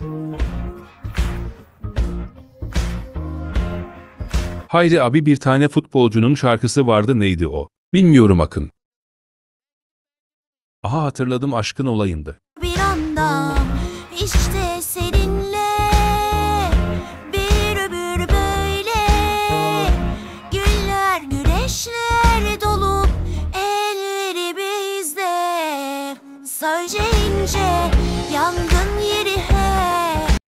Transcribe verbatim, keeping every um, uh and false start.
Hayri abi, bir tane futbolcunun şarkısı vardı, neydi o? Bilmiyorum Akın. Aha, hatırladım, Aşkın Olayındı. Bir anda işte